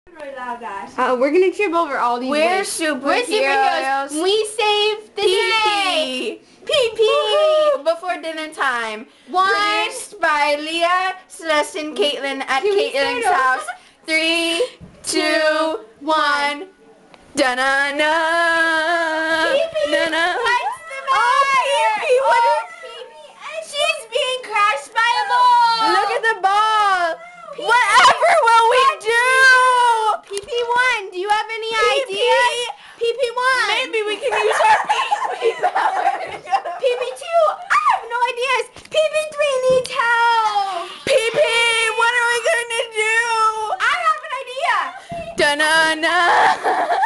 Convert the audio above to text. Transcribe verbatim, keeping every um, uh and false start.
Really loud, guys. Uh, we're gonna trip over all these. We're ways. superheroes. We're superheroes. We saved the day. Pee-pee. Before dinner time. One. Produced by Leah, Celeste, and Caitlin at Can we Caitlin's start house. over? Three, two, one. Da-na-na. Pee-pee. Na-na. What's the Oh, matter? Pee-pee, what Oh, is- Pee-pee, and she's being crushed by a ball. Look at the ball. Pee-pee. Whatever will we do? Pee-pee won. Do you have any Pee-pee. ideas? Pee-pee won. Maybe we can use our pee-pee powers. Pee-pee two. I have no ideas. Pee-pee three needs help. Pee-pee, what are we going to do? I have an idea. Da-na-na.